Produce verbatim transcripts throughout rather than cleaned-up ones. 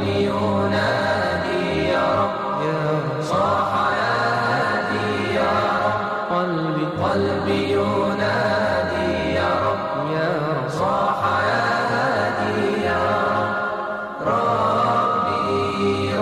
قلبي ينادي يا رب صاح يا هادي يا رب قلبي قلبي ينادي يا رب يا رب صاح يا هادي يا رب ربي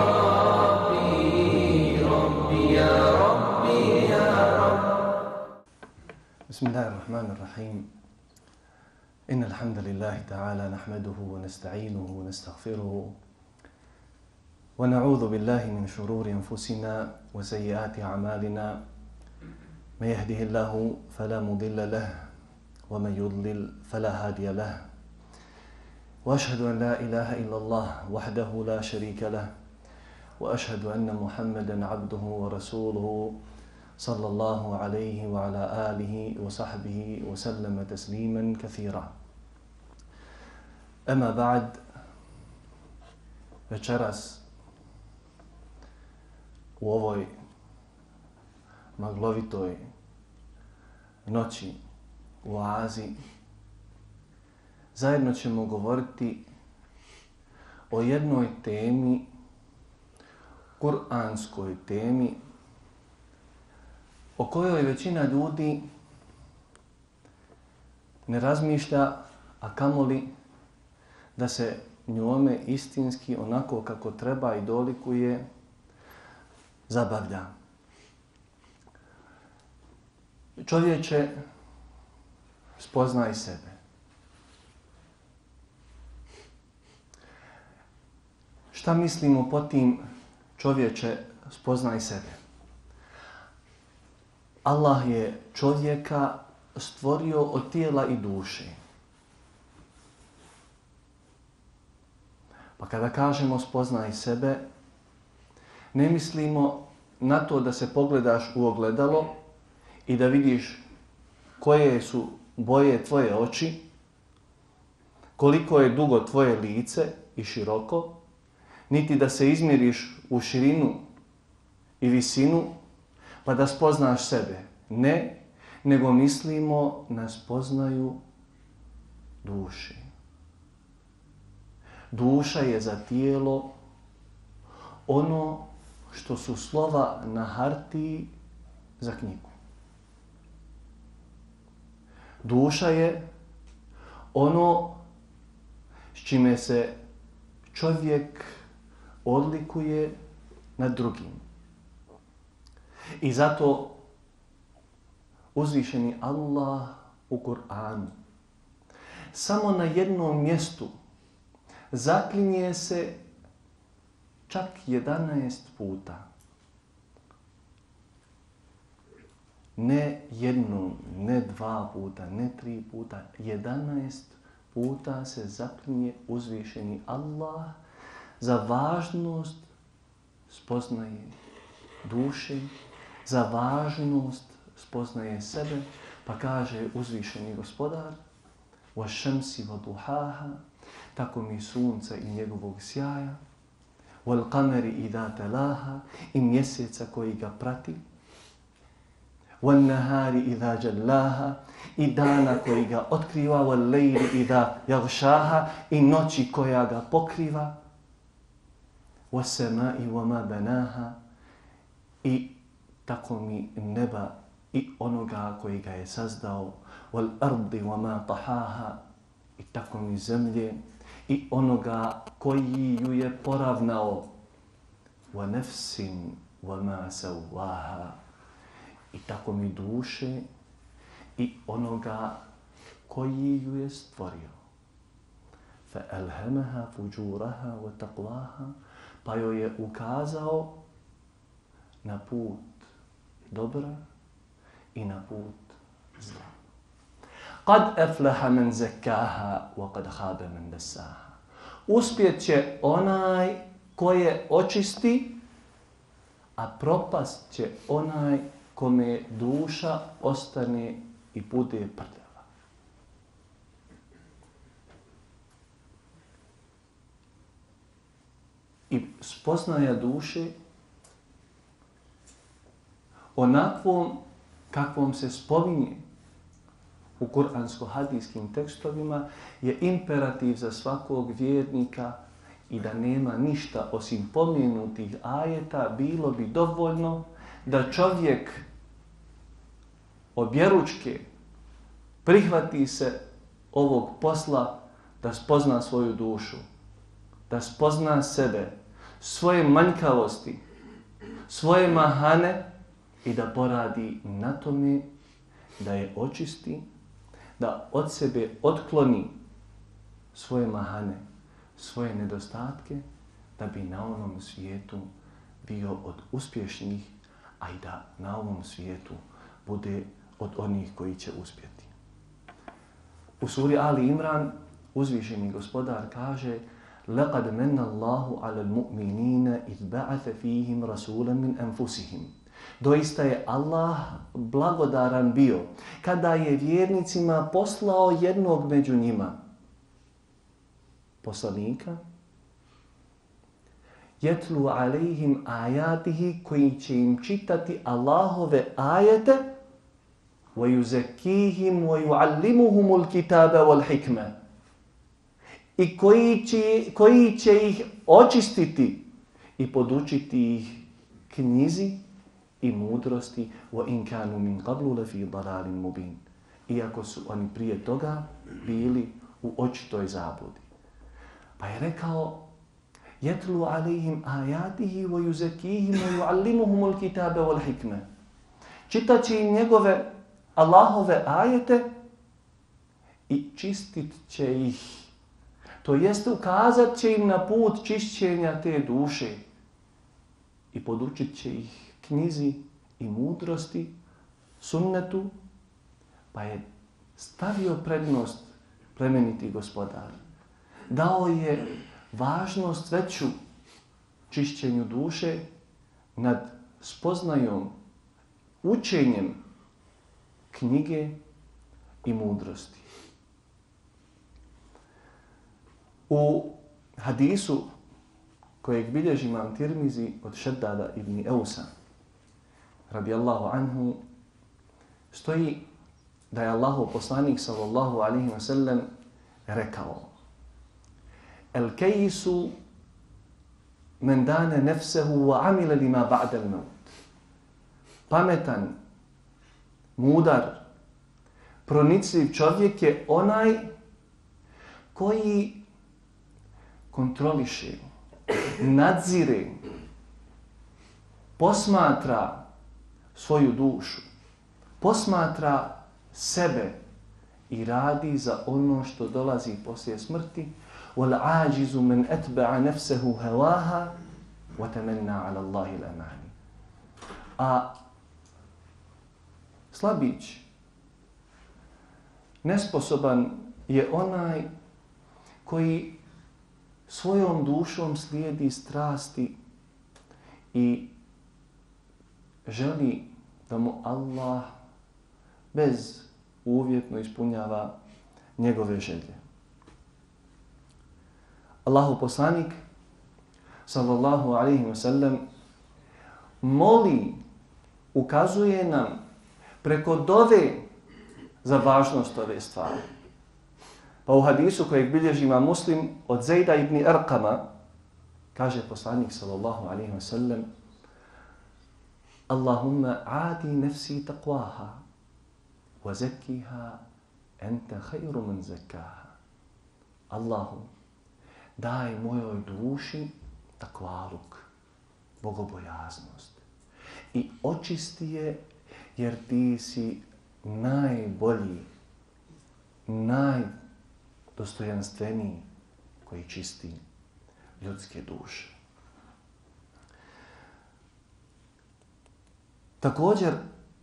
ربي ربي يا ربي يا رب. بسم الله الرحمن الرحيم. إن الحمد لله تعالى نحمده ونستعينه ونستغفره ونعوذ بالله من شرور أنفسنا وسيئات أعمالنا. من يهده الله فلا مضل له ومن يضلل فلا هادي له. وأشهد أن لا إله إلا الله وحده لا شريك له وأشهد أن محمدا عبده ورسوله صلى الله عليه وعلى آله وصحبه وسلم تسليما كثيرا. Ema ba'd, večeras u ovoj maglovitoj noći u oazi zajedno ćemo govoriti o jednoj temi, kuranskoj temi, o kojoj većina ljudi ne razmišlja, a kamoli da se njome istinski, onako kako treba i dolikuje, zabavlja. Čovječe, spoznaj sebe. Šta mislimo po tim, čovječe, spoznaj sebe? Allah je čovjeka stvorio od tijela i duše. Pa kada kažemo spoznaj sebe, ne mislimo na to da se pogledaš u ogledalo i da vidiš koje su boje tvoje oči, koliko je dugo tvoje lice i široko, niti da se izmjeriš u širinu i visinu pa da spoznaš sebe. Ne, nego mislimo na spoznaju duše. Duša je za tijelo ono što su slova na hartiji za knjigu. Duša je ono s čime se čovjek odlikuje nad drugim. I zato uzvišeni Allah u Kur'anu samo na jednom mjestu zaklinje se čak jedanaest puta. Ne jednom, ne dva puta, ne tri puta, jedanaest puta se zaklinje uzvišeni Allah za važnost spoznaje duše, za važnost spoznaje sebe, pa kaže uzvišeni gospodar وَالشَّمْسِ وَضُحَاهَا, tako mi sunca i njegovog sjaja, وَالْقَمَرِ إِذَا تَلَاهَا, i mjeseca koji ga prati, وَالنَّهَارِ إِذَا جَلَّاهَا, i dana koji ga otkriva, وَالْلَيْلِ إِذَا يَغْشَاهَا, i noći koja ga pokriva, وَالسَّمَاءِ وَمَا بَنَاهَا, i tako mi neba i onoga koji ga je sazdao, وَالْأَرْضِ وَمَا طَحَاهَا, i tako mi zemlje i onoga koji ju je poravnao, وَنَفْسٍ وَمَا سَوَّاهَا, i tako mi duše i onoga koji ju je stvorio. فَأَلْهَمَهَا فُجُورَهَا وَتَقْوَاهَا, pa joj je ukazao na put dobra i na put zla. قَدْ أَفْلَحَ مَنْ زَكَّاهَا وَقَدْ خَابَ مَنْ دَسَّاهَا, uspjet će onaj koje očisti, a propast će onaj kome duša ostane i bude prljava. I spoznaja duše onakvom kakvom se spominje u kuransko-hadijskim tekstovima je imperativ za svakog vjernika i da nema ništa osim pomenutih ajeta, bilo bi dovoljno da čovjek objeručke prihvati se ovog posla da spozna svoju dušu, da spozna sebe, svoje manjkavosti, svoje mahane i da poradi na tome da je očisti, da od sebe otkloni svoje mahane, svoje nedostatke, da bi na ovom svijetu bio od uspješnih, a i da na ovom svijetu bude od onih koji će uspjeti. U suri Ali Imran uzvišeni gospodar kaže: لَقَدْ مَنَّ اللَّهُ عَلَى الْمُؤْمِنِينَ إِذْ بَعَثَ فِيهِمْ رَسُولًا مِنْ أَنفُسِهِمْ. Doista je Allah blagodaran bio kada je vjernicima poslao jednog među njima, poslanika, yatlu alejhim ajatihi, koji će im čitati Allahove ajete, wa yuzakkihim wa yuallimuhumul kitaba wal hikme, i koji će, koji će ih očistiti i podučiti ih knjizi i mudrosti, wa in kanu min qablu la fi dalalin mubin, iako su oni prije toga bili u očitoj zabludi. Pa je rekao: yatlu alejhim ajatihi wa yuzakkihim wa yuallimuhumul kitaba wal hikme. Čitaće im njegove Allahove ajete i čistit će ih. To jest, ukazat će im na put čišćenja te duše i podučit će ih knjizi i mudrosti, sunnetu, pa je stavio prednost plemeniti gospodar. Dao je važnost veću čišćenju duše nad spoznajom, učenjem knjige i mudrosti. U hadisu kojeg bilježi imam Tirmizi od Šeddada ibn Eusa, radijallahu anhu, stoji da je Allahov poslanik sallallahu alaihi wa sallam rekao: El kejsu men dane nefsehu wa amile lima ba'da al-maut. Pametan, mudar, pronicljiv čovjek je onaj koji kontroliše, nadzire, posmatra svoju dušu, posmatra sebe i radi za ono što dolazi poslije smrti. وَالْعَاجِزُ مَنْ أَتْبَعَ نَفْسَهُ هَوَاهَا وَتَمَنَّا عَلَى اللَّهِ الْأَمَانِ. A slabić, nesposoban je onaj koji svojom dušom slijedi strasti i želi da mu Allah bez uvjetno ispunjava njegove želje. Allahu poslanik sallallahu alaihi wa sallam moli, ukazuje nam preko dove za važnost ove stvari. Pa u hadisu kojeg bilježi imam Muslim od Zejda ibn Arqama, kaže poslanik sallallahu alaihi wa sallam: Allahumma adi nefsi taqwaha wa zakkiha enta khayru man zakkaha. Allahu, daj mojoj duši takvaluk, bogobojaznost, i očisti je, jer ti si najbolji, najdostojanstveniji koji čisti ljudske duše. Također,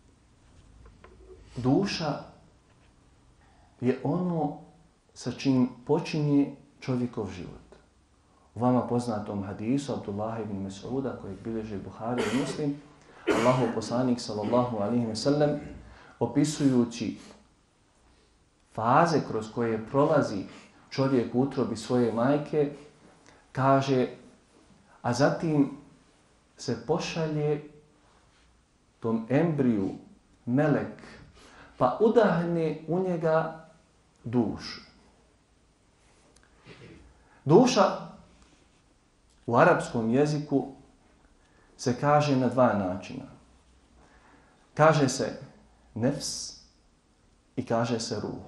duša je ono sa čim počinje čovjekov život. U vama poznatom hadisu Abdullah ibn Mas'uda, kojeg bilježe Buhari i Muslim, Allahov poslanik sallallahu alaihi wa sallam, opisujući faze kroz koje prolazi čovjek u utrobi svoje majke, kaže: a zatim se pošalje tom embriju melek, pa udahne u njega dušu. Duša u arapskom jeziku se kaže na dva načina. Kaže se nefs i kaže se ruh.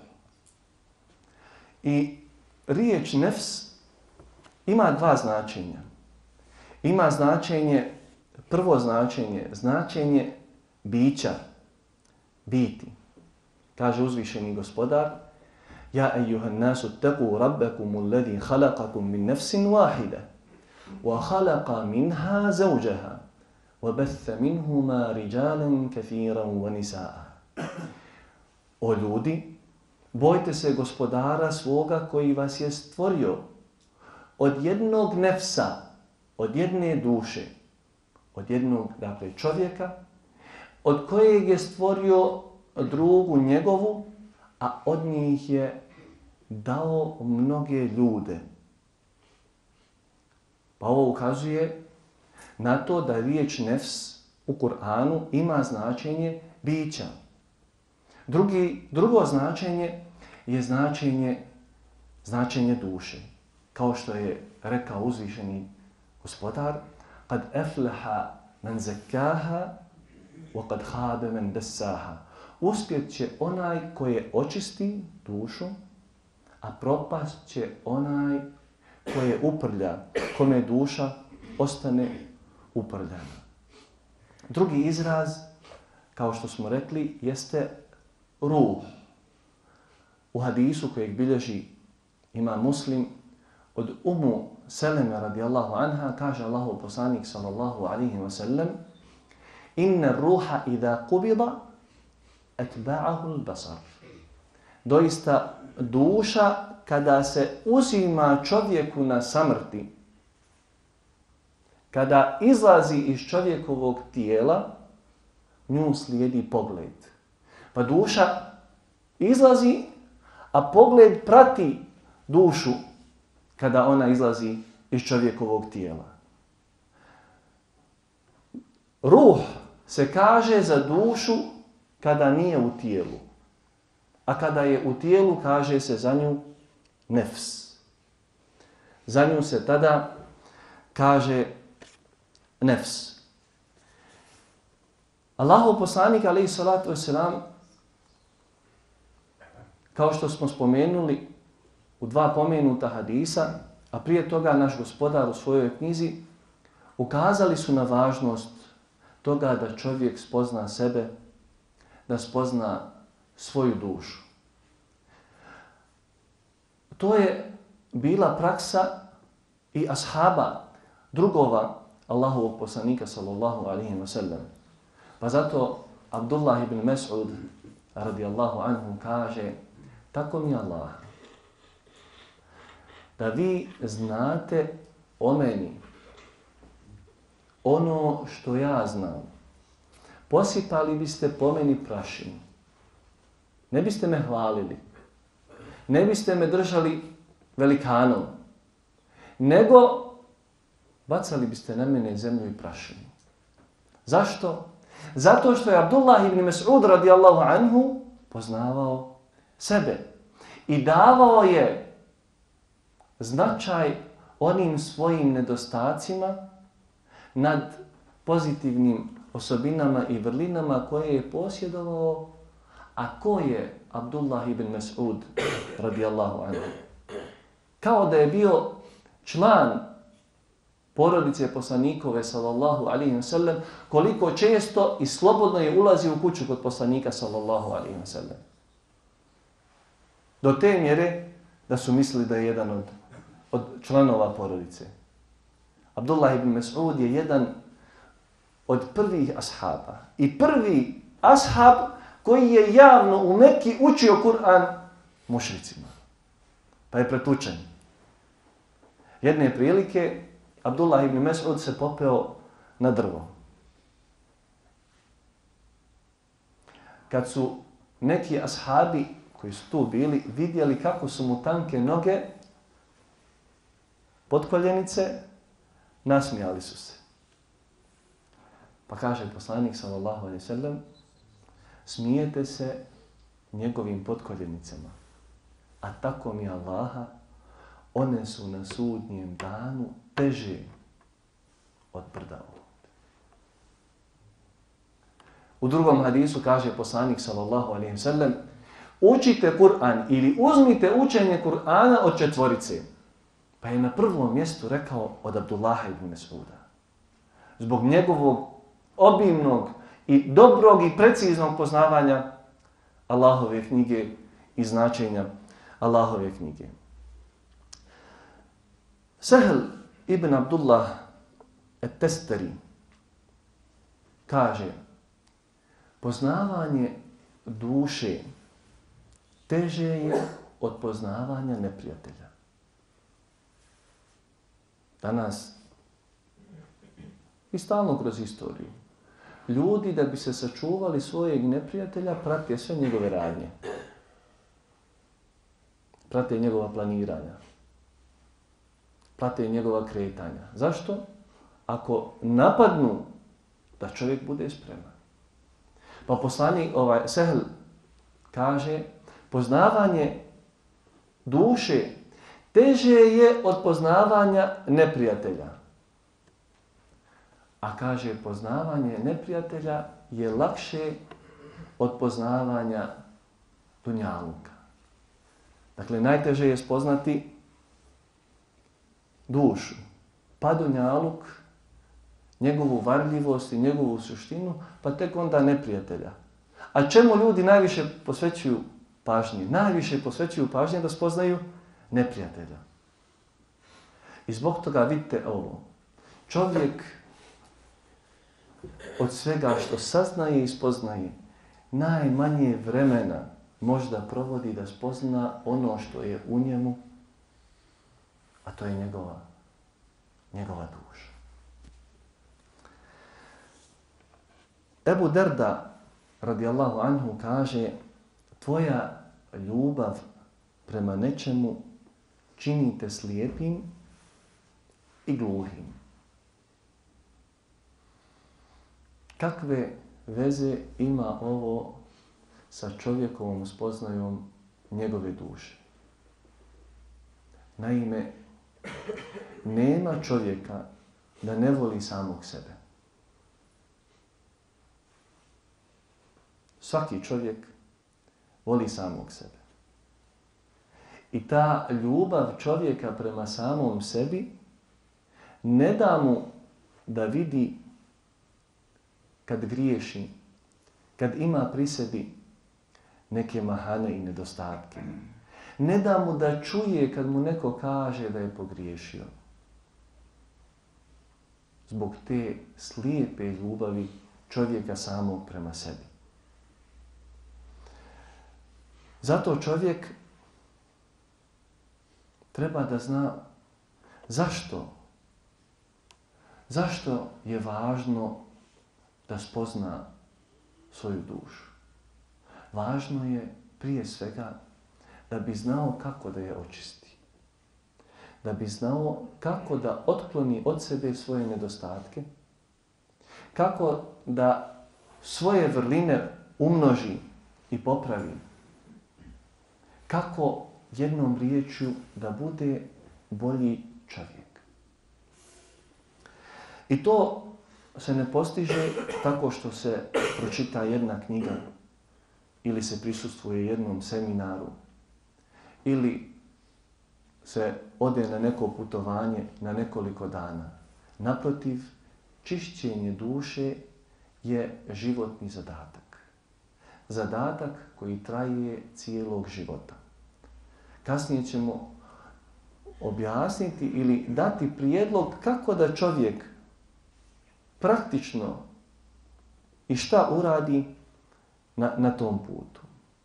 I riječ nefs ima dva značenja. Ima značenje, prvo značenje, značenje bića, biti. Kaže uzvišeni gospodar: Ja ejuhan nasu teku rabbekum alladhi khalaqakum min nefsin wahida wa khalaqa minha zawjaha wa batha minhuma rijalan kathiran wa nisaa. O ljudi, bojte se gospodara svoga koji vas je stvorio od jednog nefsa, od jedne duše, od jednog, dakle, čovjeka, od kojeg je stvorio drugu njegovu, a od njih je dao mnoge ljude. Pa ovo ukazuje na to da riječ nefs u Kur'anu ima značenje bića. Drugi, drugo značenje je značenje, značenje duše. Kao što je rekao uzvišeni gospodar: Kad efleha men zekaha, wa kad habe men desaha. Uspjet će onaj koje očisti dušu, a propast će onaj koje uprlja, kome duša ostane uprljana. Drugi izraz, kao što smo rekli, jeste ruh. U hadisu kojeg bilježi ima Muslim od Umu Seleme radijallahu anha, kaže Allahov poslanik sallallahu alaihi wa sallam: Inna ruha idha qubida atba'ahu al-basar. Doista duša kada se uzima čovjeku na samrti, kada izlazi iz čovjekovog tijela, nju slijedi pogled. Pa duša izlazi, a pogled prati dušu kada ona izlazi iz čovjekovog tijela. Ruh se kaže za dušu kada nije u tijelu, a kada je u tijelu kaže se za nju nefs. Za nju se tada kaže nefs. Allahov poslanik alejhi salatu vesselam, kao što smo spomenuli u dva pomenuta hadisa, a prije toga naš gospodar u svojoj knjizi, ukazali su na važnost toga da čovjek spozna sebe, da spozna svoju dušu. To je bila praksa i ashaba, drugova Allahovog poslanika sallallahu alaihi wa sallam. Pa zato Abdullah ibn Mas'ud radijallahu anhu kaže: tako mi Allah, da vi znate o meni ono što ja znam, posipali biste po meni prašinu. Ne biste me hvalili, ne biste me držali velikanom, nego bacali biste na mene zemlju i prašinu. Zašto? Zato što je Abdullah ibn Mas'ud radijallahu anhu poznavao sebe i davao je značaj onim svojim nedostacima nad pozitivnim osobinama i vrlinama koje je posjedovao. A ko je Abdullah ibn Mas'ud radijallahu anhu? Kao da je bio član porodice poslanikove sallallahu alaihi wa sallam, koliko često i slobodno je ulazio u kuću kod poslanika sallallahu alaihi wa sallam. Do te mjere da su mislili da je jedan od, od članova porodice. Abdullah ibn Mas'ud je jedan od prvih ashaba i prvi ashab koji je javno u Mekki učio Kur'an mušricima. Pa je pretučen. Jedne prilike Abdullah ibn Mas'ud se popeo na drvo. Kad su neki ashabi koji su tu bili vidjeli kako su mu tanke noge, potkoljenice, nasmijali su se. Pa kaže poslanik sallallahu alejhi ve sellem: smijete se njegovim potkoljenicama, a tako mi Allaha, one su na sudnjem danu teže od brda Uhud. U drugom hadisu kaže poslanik sallallahu alejhi ve sellem: učite Kur'an ili uzmite učenje Kur'ana od četvorice. Pa je na prvom mjestu rekao od Abdullaha ibn Mes'uda. Zbog njegovog obimnog i dobrog i preciznog poznavanja Allahove knjige i značenja Allahove knjige. Sahl ibn Abdullah et-Testari kaže: poznavanje duše teže je od poznavanja neprijatelja. Danas i stalno kroz istoriju ljudi da bi se sačuvali svojeg neprijatelja prate sve njegove radnje. Prate njegova planiranja. Prate njegova kretanja. Zašto? Ako napadnu, da čovjek bude spreman. Pa poslanik ovaj Sahl kaže: poznavanje duše teže je od poznavanja neprijatelja. A kaže, poznavanje neprijatelja je lakše od poznavanja dunjaluka. Dakle, najteže je spoznati dušu, pa dunjaluk, njegovu varljivost i njegovu suštinu, pa tek onda neprijatelja. A čemu ljudi najviše posvećuju pažnje? Najviše posvećuju pažnje da spoznaju neprijatelja. I zbog toga vidite ovo. Čovjek od svega što saznaje i spoznaje, najmanje vremena možda provodi da spozna ono što je u njemu, a to je njegova, njegova duša. Ebu Derda, radijallahu anhu, kaže: tvoja ljubav prema nečemu čini te slijepim i gluhim. Kakve veze ima ovo sa čovjekovom spoznajom njegove duše? Naime, nema čovjeka da ne voli samog sebe. Svaki čovjek voli samog sebe. I ta ljubav čovjeka prema samom sebi ne da mu da vidi kad griješi, kad ima pri sebi neke mahane i nedostatke. Ne da mu da čuje kad mu neko kaže da je pogriješio. Zbog te slijepe ljubavi čovjeka samog prema sebi. Zato čovjek treba da zna zašto. Zašto je važno da spozna svoju dušu. Važno je prije svega da bi znao kako da je očisti. Da bi znao kako da otkloni od sebe svoje nedostatke. Kako da svoje vrline umnoži i popravi. Kako jednom riječju da bude bolji čovjek. I to se ne postiže tako što se pročita jedna knjiga ili se prisustvuje jednom seminaru ili se ode na neko putovanje na nekoliko dana. Naprotiv, čišćenje duše je životni zadatak. Zadatak koji traje cijelog života. Kasnije ćemo objasniti ili dati prijedlog kako da čovjek praktično i šta uradi na, na tom putu.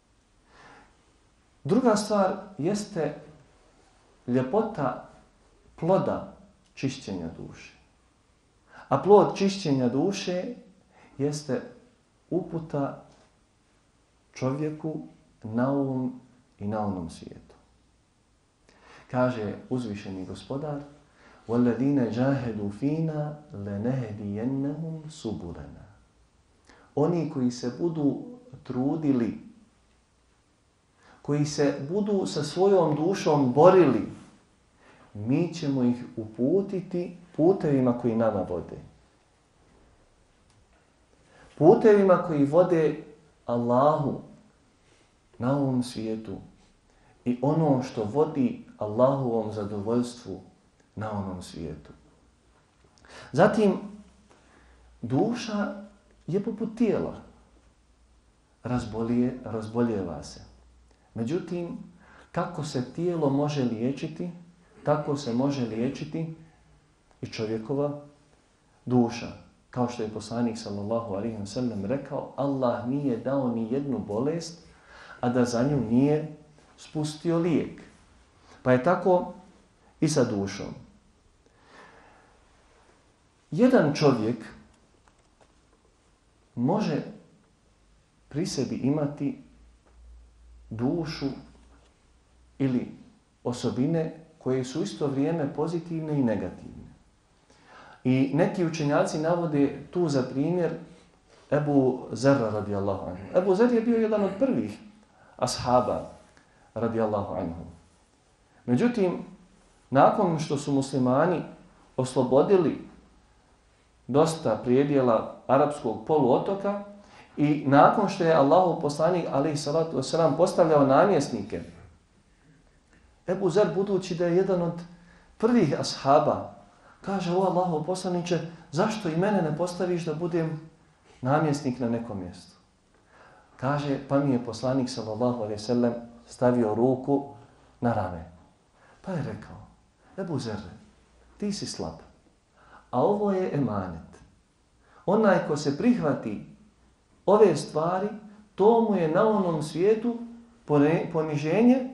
Druga stvar jeste ljepota ploda čišćenja duše. A plod čišćenja duše jeste uputa čovjeku na ovom i na onom svijetu. Kaže uzvišeni gospodar: وَالَّذِينَ جَاهَدُوا فِينَا لَنَهْدِيَنَّهُمْ سُبُلَنَا. Oni koji se budu trudili, koji se budu sa svojom dušom borili, mi ćemo ih uputiti putevima koji nama vode. Putevima koji vode Allahu na ovom svijetu i ono što vodi Allahovom zadovoljstvu na onom svijetu. Zatim, duša je poput tijela. Razbolije, razboljeva se. Međutim, kako se tijelo može liječiti, tako se može liječiti i čovjekova duša. Kao što je poslanik sallallahu alejhi ve sellem rekao, Allah nije dao ni jednu bolest, a da za nju nije spustio lijek. Pa je tako i sa dušom. Jedan čovjek može pri sebi imati dušu ili osobine koje su isto vrijeme pozitivne i negativne. I neki učenjaci navode tu za primjer Ebu Zerra radijallahu anhu. Ebu Zer je bio jedan od prvih ashaba radijallahu anhu. Međutim, nakon što su muslimani oslobodili dosta prijedjela arapskog poluotoka i nakon što je Allahov poslanik alejhi salatu vesselam postavljao namjesnike, Ebu Zer, budući da je jedan od prvih ashaba, kaže: o Allahov poslaniče, zašto i mene ne postaviš da budem namjesnik na nekom mjestu? Kaže, pa mi je poslanik sallallahu alejhi ve sellem stavio ruku na rame. Pa je rekao: Ebu Zer, ti si slab, a ovo je emanet. Onaj ko se prihvati ove stvari, to mu je na onom svijetu poniženje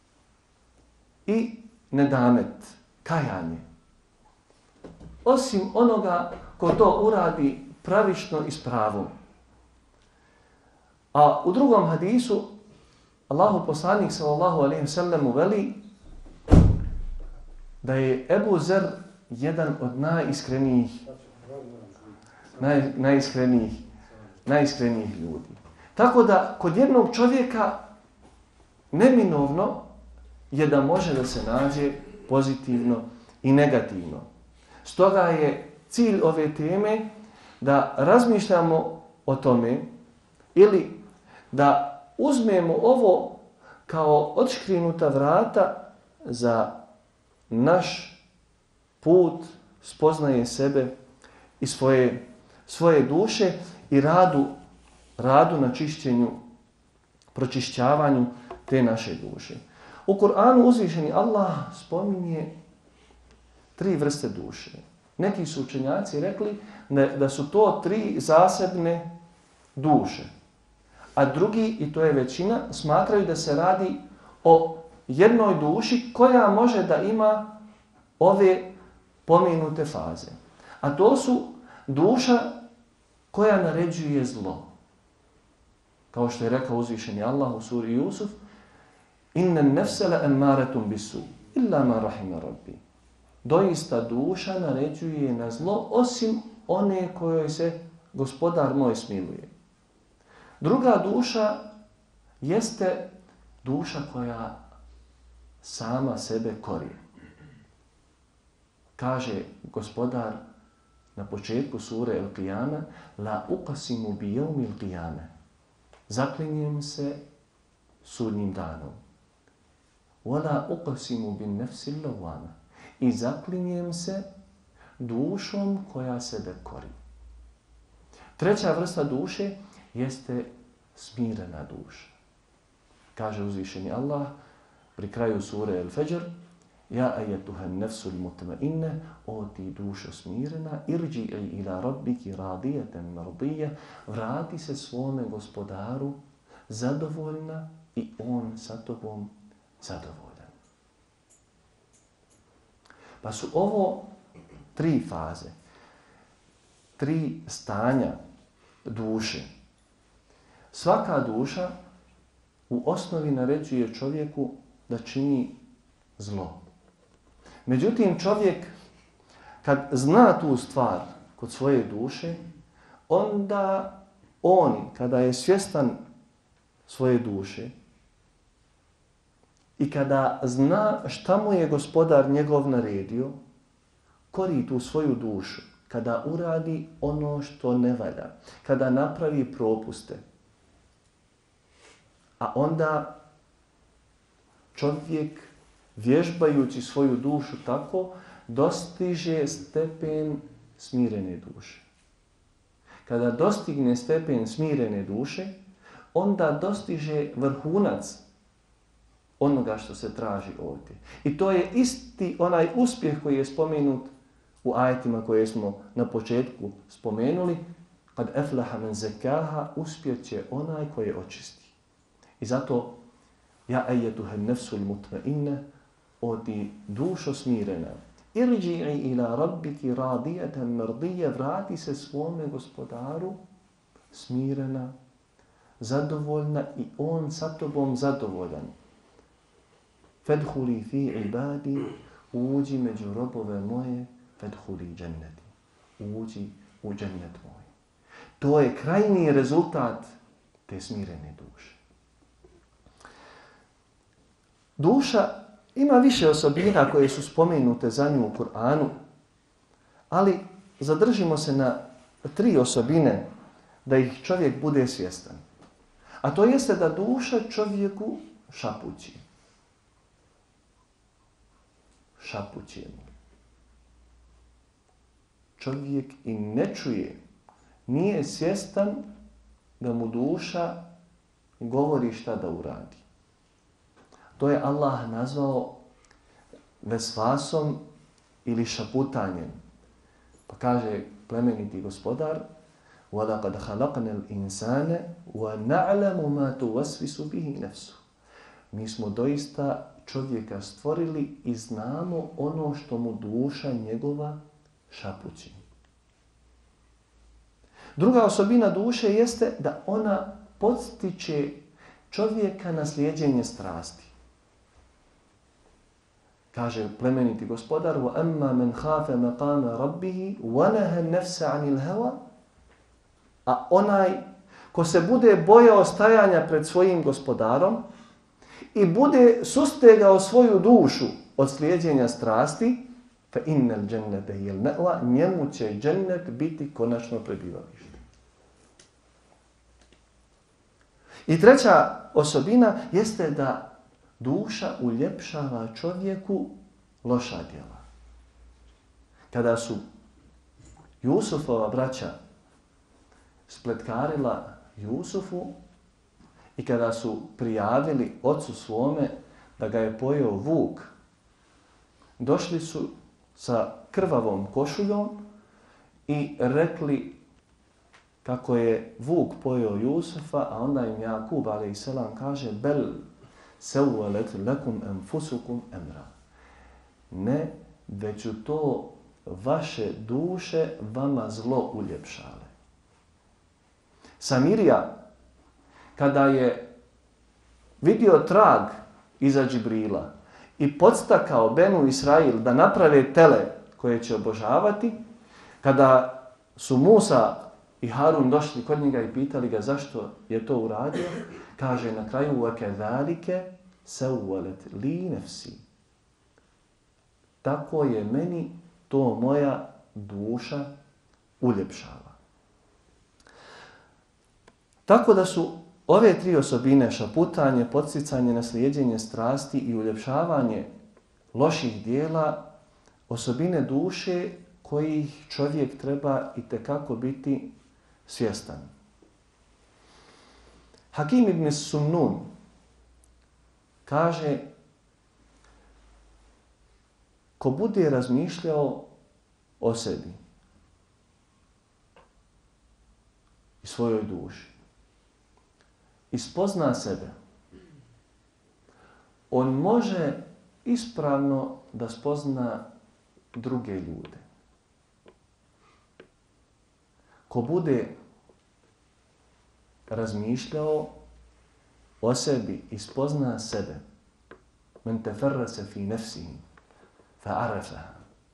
i nedamet, kajanje. Osim onoga ko to uradi pravično i s pravom. A u drugom hadisu Allahov poslanik sallallahu alejhi ve sellem veli da je Ebu Zer jedan od najiskrenijih naj, najiskrenijih najiskrenijih ljudi. Tako da kod jednog čovjeka neminovno je da može da se nađe pozitivno i negativno. Stoga je cilj ove teme da razmišljamo o tome ili da uzmemo ovo kao odškrinuta vrata za naš put spoznaje sebe i svoje, svoje duše i radu, radu na čišćenju, pročišćavanju te naše duše. U Kur'anu uzvišeni Allah spominje tri vrste duše. Neki su učenjaci rekli da su to tri zasebne duše. A drugi, i to je većina, smatraju da se radi o jednoj duši koja može da ima ove pomenute faze. A to su duša koja naređuje zlo. Kao što je rekao uzvišeni Allah u suri Jusuf: Inna nefse la emmaratum bisu, illa ma rahima rabbi. Doista duša naređuje na zlo, osim one kojoj se gospodar moj smiluje. Druga duša jeste duša koja sama sebe kori. Kaže gospodar na početku sure El-Qiyama: La uqasimu bi yawmil qiyame. Zaklinjem se sudnjim danom. Wala uqasimu bin nafsil lawama. I zaklinjem se dušom koja sebe kori. Treća vrsta duše jeste smirena duša. Kaže uzvišeni Allah pri kraju sure El-Fajr: Ja ajetuhan nefsul mutmainne, o ti dušo smirena, irđi'i ila rabbiki radijeten mardija, vrati se svome gospodaru zadovoljna i on sa tobom zadovoljan. Pa su ovo tri faze, tri stanja duše. Svaka duša u osnovi naređuje čovjeku da čini zlo. Međutim, čovjek kad zna tu stvar kod svoje duše, onda on, kada je svjestan svoje duše i kada zna šta mu je gospodar njegov naredio, kori tu svoju dušu, kada uradi ono što ne valja, kada napravi propuste, a onda čovjek, vježbajući svoju dušu tako, dostiže stepen smirene duše. Kada dostigne stepen smirene duše, onda dostiže vrhunac onoga što se traži ovdje. I to je isti onaj uspjeh koji je spomenut u ajetima koje smo na početku spomenuli. Kad eflaha men zekaha, uspjet će onaj koji očisti. I zato, ja ejetuhe nefsul mutmainne, odi dušo smirena, irđi'i ila rabbiki radijatan mardije, vrati se svome gospodaru smirena, zadovoljna i on sa tobom zadovoljan. Fedhuli fi ibadi, uđi među robove moje, fedhuli dženneti, uđi u džennet moj. To je krajnji rezultat te smirene duše. Duša ima više osobina koje su spomenute za nju u Kur'anu, ali zadržimo se na tri osobine da ih čovjek bude svjestan. A to jeste da duša čovjeku šapući. Šapući mu. Čovjek i ne čuje, nije svjestan da mu duša govori šta da uradi. To je Allah nazvao vesvasom ili šaputanjem. Pa kaže plemeniti gospodar: وَلَقَدْ خَلَقْنَا الْإِنسَانَ وَنَعْلَمُ مَا تُوَسْوِسُ بِهِ نَفْسُ. Mi smo doista čovjeka stvorili i znamo ono što mu duša njegova šapući. Druga osobina duše jeste da ona podstiče čovjeka na slijeđenje strasti. Kaže plemeniti gospodar: وَأَمَّا مَنْ خَافَ مَقَامَ رَبِّهِ وَنَهَا النَّفْسَ عَنِ الْهَوَى. A onaj ko se bude bojao stajanja pred svojim gospodarom i bude sustegao svoju dušu od slijeđenja strasti, fa innal džennete hijel me'wa, njemu će džennet biti konačno prebivalište. I treća osobina jeste da duša uljepšava čovjeku loša djela. Kada su Jusufova braća spletkarila Jusufu i kada su prijavili ocu svome da ga je pojeo vuk, došli su sa krvavom košuljom i rekli kako je vuk pojeo Jusufa, a onda im Jakub alejselam kaže: bel sewwalat lakum anfusukum amra. Ne, već su to vaše duše vama zlo uljepšale. Samirija, kada je vidio trag iza Džibrila i podstakao Benu Israil da naprave tele koje će obožavati, kada su Musa i Harun došli kod njega i pitali ga zašto je to uradio, kaže na kraju: وَكَذَلِكَ سَوَّلَتْ لِي نَفْسِي. Tako je meni to moja duša uljepšala. Tako da su ove tri osobine, šaputanje, podsticanje na slijeđenje strasti i uljepšavanje loših dijela, osobine duše kojih čovjek treba itekako biti svjestan. Hakim ibn Sunnun kaže: ko bude razmišljao o sebi i svojoj duši i spozna sebe, on može ispravno da spozna druge ljude. Ko bude razmišljao o sebi i spozna sebe, men teferrase fi nefsihi fa arafaha,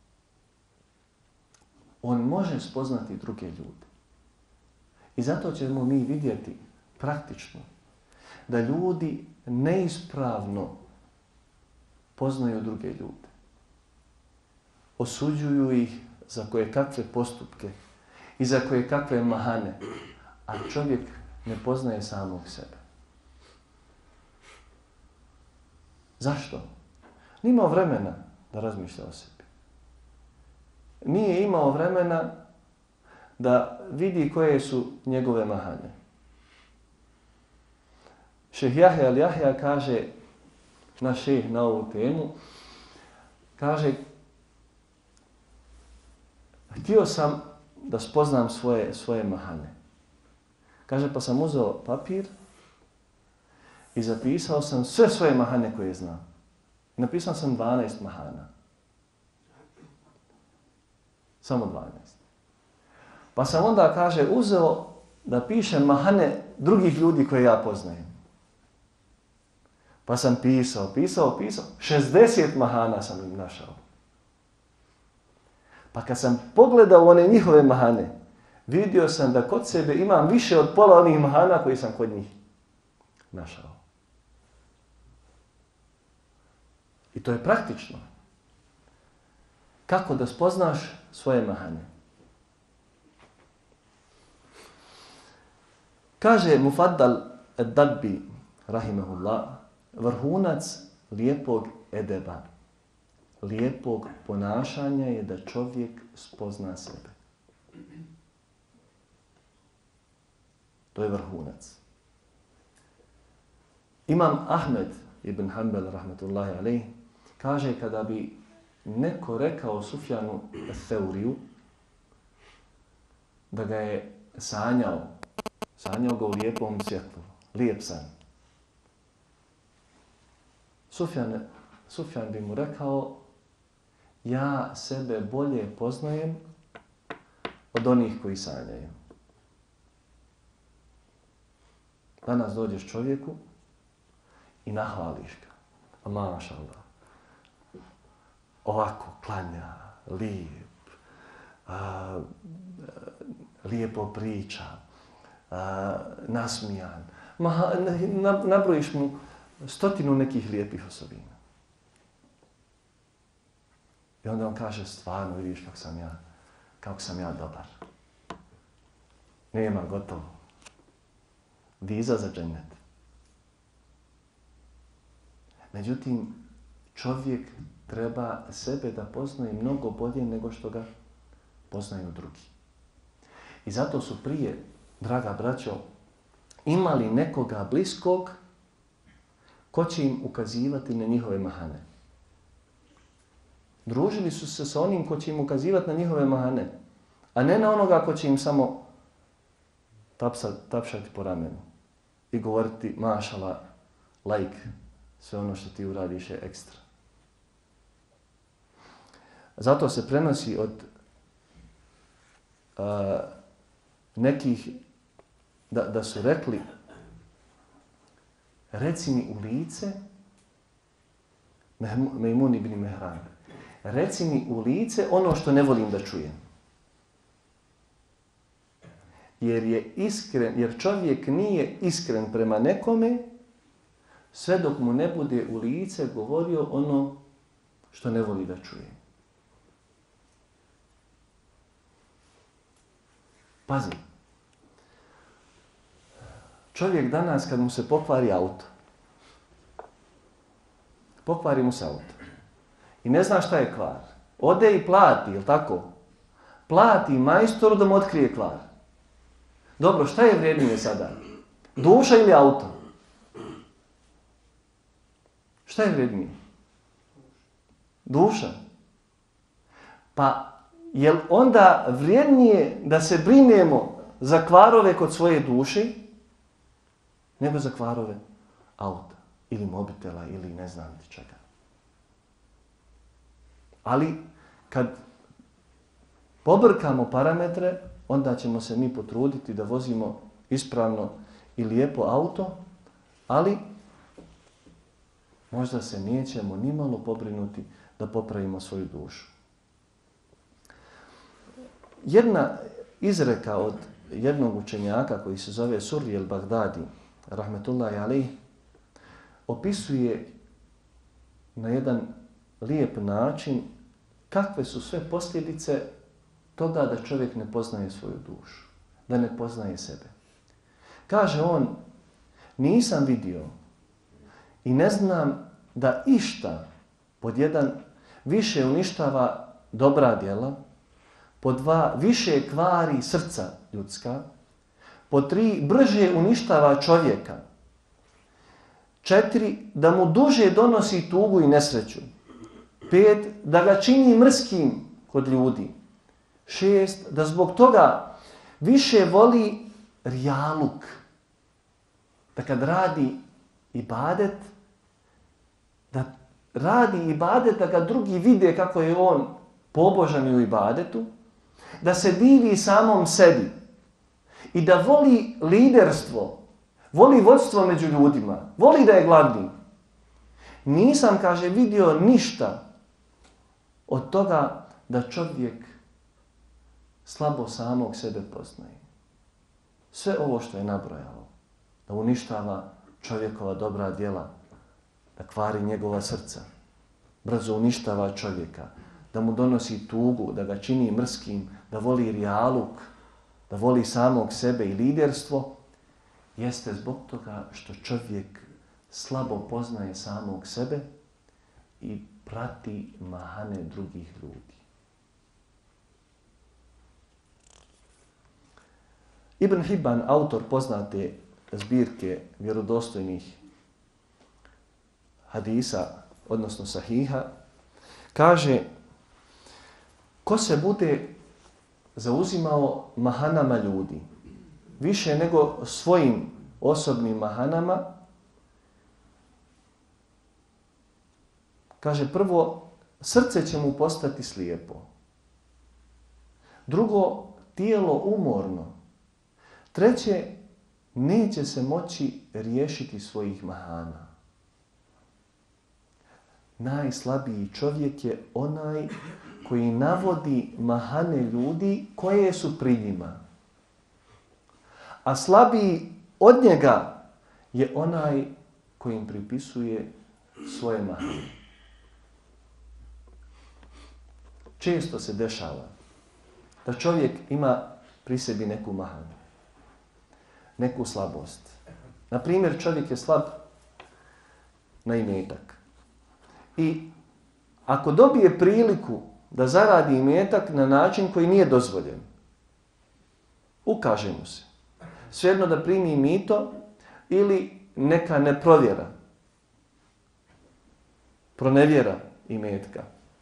on može spoznati druge ljude. I zato ćemo mi vidjeti praktično da ljudi neispravno poznaju druge ljude. osuđuju ih za koje kakve postupke i za koje kakve mahane, a čovjek ne poznaje samog sebe. Zašto? Nije imao vremena da razmišlja o sebi. Nije imao vremena da vidi koje su njegove mahane. Šejh Jahja al-Jahja kaže, naš šejh na ovu temu, kaže, htio sam da spoznam svoje, svoje mahane. Kaže, pa sam uzeo papir i zapisao sam sve svoje mahane koje znam. Napisao sam dvanaest mahana. Samo dvanaest. Pa sam onda, kaže, uzeo da pišem mahane drugih ljudi koje ja poznajem. Pa sam pisao, pisao, pisao. šezdeset mahana sam im našao. Pa kad sam pogledao one njihove mahane, vidio sam da kod sebe imam više od pola onih mahana koji sam kod njih našao. I to je praktično. Kako da spoznaš svoje mahane? Kaže Mufaddal ad-Dabbi, rahimahullah, vrhunac lijepog edeba, lijepog ponašanja je da čovjek spozna sebe. To je vrhunac. Imam Ahmed ibn Hanbal, rahmetullahi alejh, kaže kada bi neko rekao Sufjanu Theuriju da ga je sanjao, sanjao ga u lijepom svjetlu, lijep san. Sufjan, Sufjan bi mu rekao, ja sebe bolje poznajem od onih koji sanjaju. Danas dođeš čovjeku i nahvališ ga. A maša Allah, ovako klanja, lijep, a, lijepo priča, a, nasmijan. Ma, na, nabrojiš mu stotinu nekih lijepih osobina. I onda on kaže, stvarno vidiš kako sam ja, kako sam ja dobar. Nema, gotovo. Viza za džennet. Međutim, čovjek treba sebe da poznaje mnogo bolje nego što ga poznaju drugi. I zato su prije, draga braćo, imali nekoga bliskog ko će im ukazivati na njihove mahane. Družili su se sa onim ko će im ukazivati na njihove mahane, a ne na onoga ko će im samo tapsa, tapšati po ramenu i govoriti mašala, lajk, sve ono što ti uradiš je ekstra. Zato se prenosi od uh, nekih da, da su rekli, reci mi u lice, Mejmun ibn Mehran, reci mi u lice ono što ne volim da čujem. Jer je iskren, jer čovjek nije iskren prema nekome sve dok mu ne bude u lice govorio ono što ne voli da čuje. Pazi. Čovjek danas kad mu se pokvari auto, pokvari mu se auto i ne zna šta je kvar, ode i plati, jel tako? Plati majstoru da mu otkrije kvar. Dobro, šta je vrijednije sada? Duša ili auto? Šta je vrijednije? Duša. Pa je li onda vrijednije da se brinemo za kvarove kod svoje duše nego za kvarove auta ili mobitela ili ne znam ti čega? Ali kad pobrkamo parametre, onda ćemo se mi potruditi da vozimo ispravno i lijepo auto, ali možda se nećemo nimalo pobrinuti da popravimo svoju dušu. Jedna izreka od jednog učenjaka koji se zove Surri el-Bagdadi, rahmetullahi alejh, opisuje na jedan lijep način kakve su sve posljedice toga da čovjek ne poznaje svoju dušu, da ne poznaje sebe. Kaže on, nisam vidio i ne znam da išta pod jedan više uništava dobra djela, pod dva više kvari srca ljudska, pod tri brže uništava čovjeka, četiri da mu duže donosi tugu i nesreću, pet da ga čini mrskim kod ljudi, šest da zbog toga više voli rijaluk, da kad radi ibadet, da radi ibadet, da ga drugi vide kako je on pobožan u ibadetu, da se divi samom sebi i da voli liderstvo, voli vodstvo među ljudima, voli da je glavni. Nisam, kaže, vidio ništa od toga da čovjek slabo samog sebe poznaje. Sve ovo što je nabrojalo, da uništava čovjekova dobra djela, da kvari njegova srca, brzo uništava čovjeka, da mu donosi tugu, da ga čini mrskim, da voli rijaluk, da voli samog sebe i liderstvo, jeste zbog toga što čovjek slabo poznaje samog sebe i prati mahane drugih ljudi. Ibn Hibban, autor poznate zbirke vjerodostojnih hadisa, odnosno sahiha, kaže, ko se bude zauzimao mahanama ljudi, više nego svojim osobnim mahanama, kaže, prvo, srce će mu postati slijepo. Drugo, tijelo umorno. Treće, neće se moći riješiti svojih mahana. Najslabiji čovjek je onaj koji navodi mahane ljudi koje su pri njima. A slabiji od njega je onaj koji im pripisuje svoje mahane. Često se dešava da čovjek ima pri sebi neku mahanu, neku slabost. Na primjer, čovjek je slab na imetak. I ako dobije priliku da zaradi imetak na način koji nije dozvoljen, ukaže mu se. Svejedno da primi mito ili neka neprovjera, pronevjera imetka.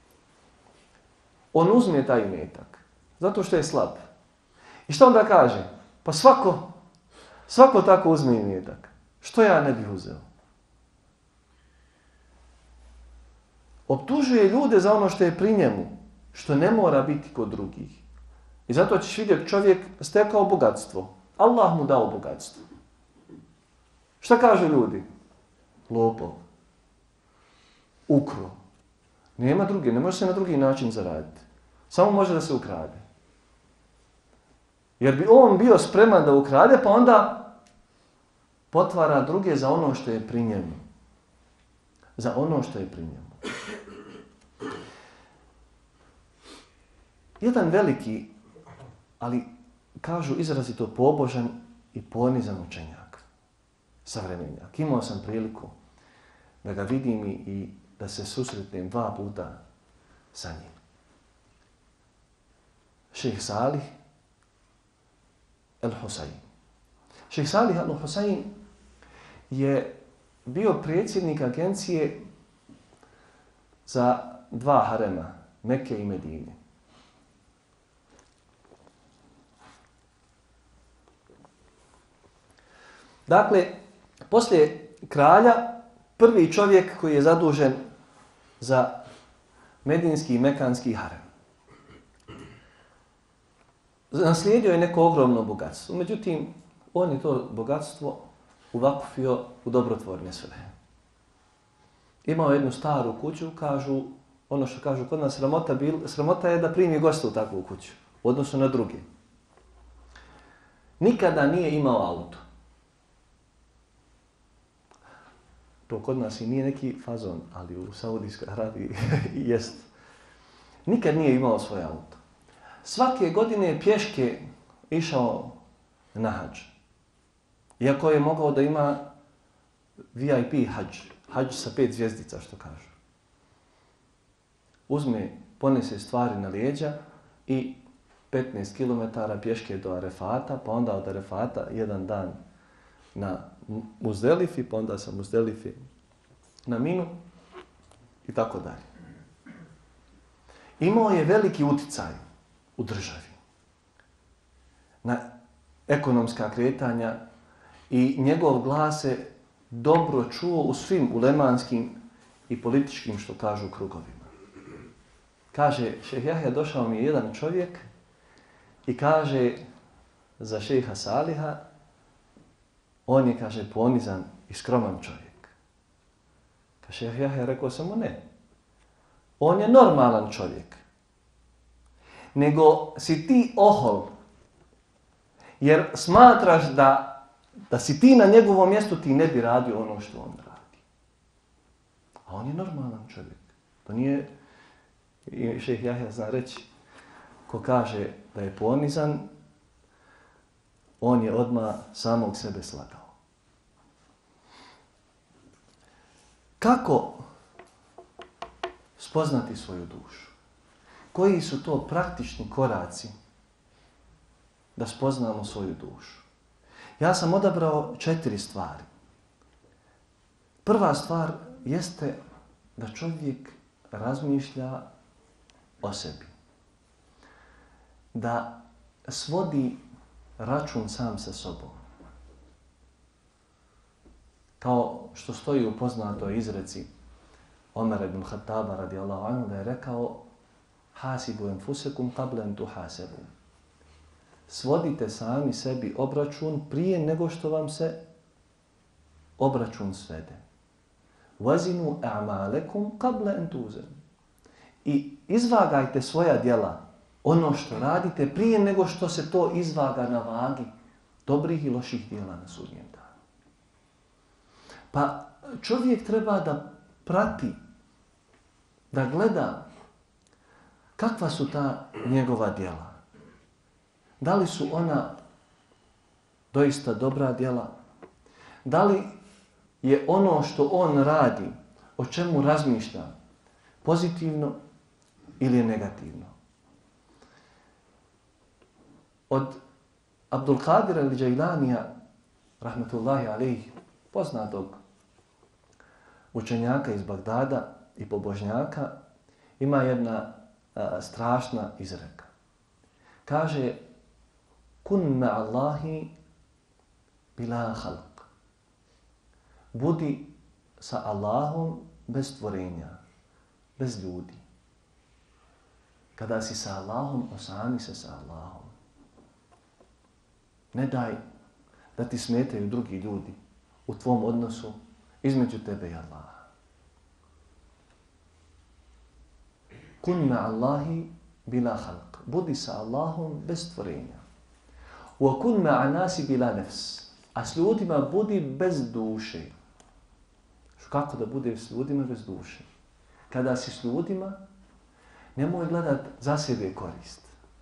On uzme taj imetak, zato što je slab. I što onda kaže? Pa svako, svako tako uzme imetak. Što ja ne bih uzeo? Optužuje ljude za ono što je pri njemu, što ne mora biti kod drugih. I zato ćeš vidjeti, čovjek stekao bogatstvo. Allah mu dao bogatstvo. Šta kažu ljudi? Lopov. Ukro. Nema druge, ne može se na drugi način zaraditi. Samo može da se ukrade. Jer bi on bio spreman da ukrade, pa onda potvara druge za ono što je pri njemu. Za ono što je pri njemu. Jedan veliki, ali kažu izrazito pobožan i ponizan učenjak, savremenjak. Imao sam priliku da ga vidim i da se susretnem dva puta sa njim. Šejh Salih el-Husayn. Šejh Salih el-Husayn je bio predsjednik agencije za dva harema, Mekke i Medine. Dakle, poslije kralja, prvi čovjek koji je zadužen za medinski i mekanski harem. Naslijedio je neko ogromno bogatstvo. Međutim, on je to bogatstvo uvakufio u dobrotvorne svrhe. Imao jednu staru kuću, kažu, ono što kažu kod nas, sramota, bil, sramota je da primi gosta u takvu kuću, u odnosu na druge. Nikada nije imao auto. To kod nas i nije neki fazon, ali u Saudijskoj Arabiji jest. nikad nije imao svoj auto. Svake godine je pješke išao na hadž. Iako je mogao da ima V I P hadž, hadž sa pet zvjezdica, što kažu. Uzme, ponese stvari na lijeđa i petnaest kilometara pješke do Arefata, pa onda od Arefata jedan dan na Muzdelifi, pa onda sa Muzdelifi na Minu i tako dalje. Imao je veliki uticaj u državi na ekonomska kretanja i njegov glas se dobro čuo u svim ulemanskim i političkim, što kažu, krugovima. Kaže, šejh Jahja, došao mi je jedan čovjek i kaže za šejha Saliha, on je, kaže, ponizan i skroman čovjek. Kaže, šejh Jahja, rekao sam mu ne. On je normalan čovjek. Nego si ti ohol, jer smatraš da, da si ti na njegovom mjestu, ti ne bi radio ono što on radi. A on je normalan čovjek. To nije, i šejh Jahja zna reći, ko kaže da je ponizan, on je odmah samog sebe slagao. Kako spoznati svoju dušu? Koji su to praktični koraci da spoznamo svoju dušu? Ja sam odabrao četiri stvari. Prva stvar jeste da čovjek razmišlja o sebi. Da svodi račun sam sa sobom. Kao što stoji u poznatoj izreci Omer ibn Khattaba radijallahu anhu, da je rekao hasibu enfusekum qabla an tuhasabu. Svodite sami sebi obračun prije nego što vam se obračun svede. Wazinu a'malakum qabla an tuzan. I izvagajte svoja djela, ono što radite, prije nego što se to izvaga na vagi dobrih i loših djela na sudnjem danu. Pa čovjek treba da prati, da gleda kakva su ta njegova djela. Da li su ona doista dobra djela? Da li je ono što on radi, o čemu razmišlja, pozitivno ili je negativno? Od Abdul Kadira al-Džajlanija, rahmetullahi alejhi, poznatog učenjaka iz Bagdada i pobožnjaka, ima jedna a, strašna izreka. Kaže, kun ma Allahi bila halq. Budi sa Allahom bez stvorenja, bez ljudi. Kada si sa Allahom, osami se sa Allahom. Ne daj da ti smetaju drugi ljudi u tvom odnosu između tebe i Allaha. Kun ma Allahi bila halq. Budi sa Allahom bez stvorenja. Wa kun ma nasi bila nefs. A s ljudima budi bez duše. Kako da bude s ljudima bez duše? Kada si s ljudima, nemoj gledat za sebe korist.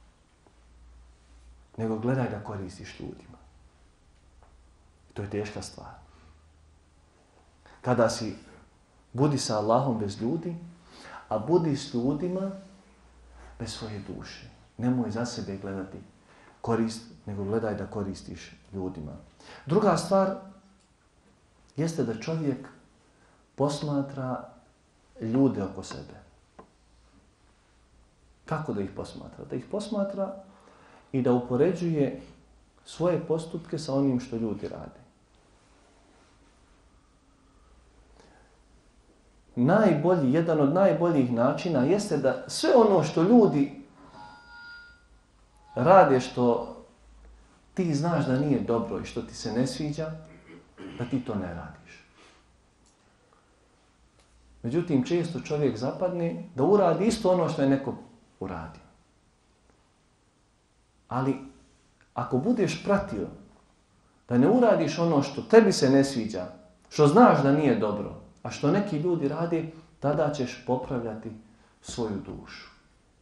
Nego gledaj da koristiš ljudima. To je teška stvar. Kada si, budi sa Allahom bez ljudi, a budi s ljudima bez svoje duše. Nemoj za sebe gledati korist, nego gledaj da koristiš ljudima. Druga stvar jeste da čovjek posmatra ljude oko sebe. Kako da ih posmatra? Da ih posmatra i da upoređuje svoje postupke sa onim što ljudi rade. Najbolji, jedan od najboljih načina jeste da sve ono što ljudi rade, što ti znaš da nije dobro i što ti se ne sviđa, da ti to ne radiš. Međutim, često čovjek zapadne da uradi isto ono što je neko uradio. Ali ako budeš pratio da ne uradiš ono što tebi se ne sviđa, što znaš da nije dobro, a što neki ljudi rade, tada ćeš popravljati svoju dušu.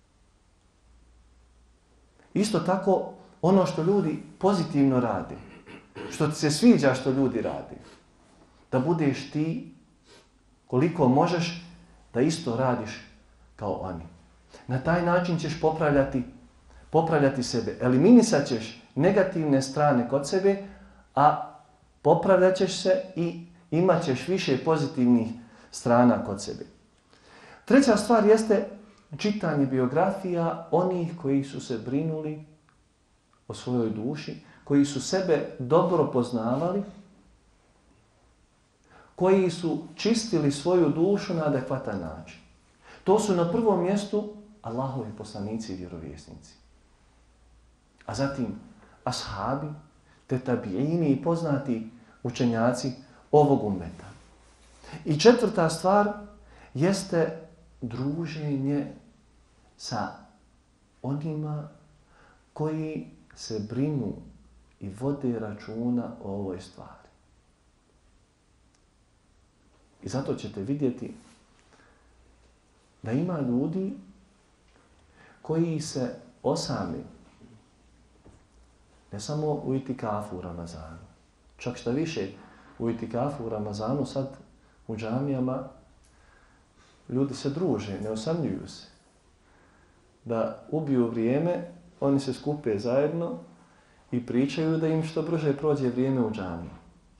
Isto tako, ono što ljudi pozitivno rade, što ti se sviđa što ljudi rade, da budeš ti koliko možeš da isto radiš kao oni. Na taj način ćeš popravljati, popravljati sebe. Eliminisat ćeš negativne strane kod sebe, a popravljat ćeš se i imat ćeš više pozitivnih strana kod sebe. Treća stvar jeste čitanje biografija onih koji su se brinuli o svojoj duši, koji su sebe dobro poznavali, koji su čistili svoju dušu na adekvatan način. To su na prvom mjestu Allahovi poslanici i vjerovjesnici. A zatim ashabi, te tabiini i poznati učenjaci ovog ummeta. I četvrta stvar jeste druženje sa onima koji se brinu i vode računa o ovoj stvari. I zato ćete vidjeti da ima ljudi koji se osami ne samo u itikafu u Ramazanu, čak šta više u itikafu u Ramazanu sad u džamijama ljudi se druže, ne osamljuju se. Da ubiju vrijeme, oni se skupe zajedno i pričaju da im što brže prođe vrijeme u džamiji.